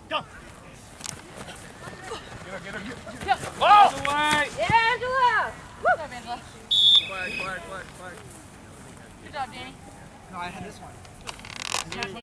Go. Get her. Oh! Away! Yeah, Angela! Good job, Angela. Flag. Good job, Danny. No, I had this one.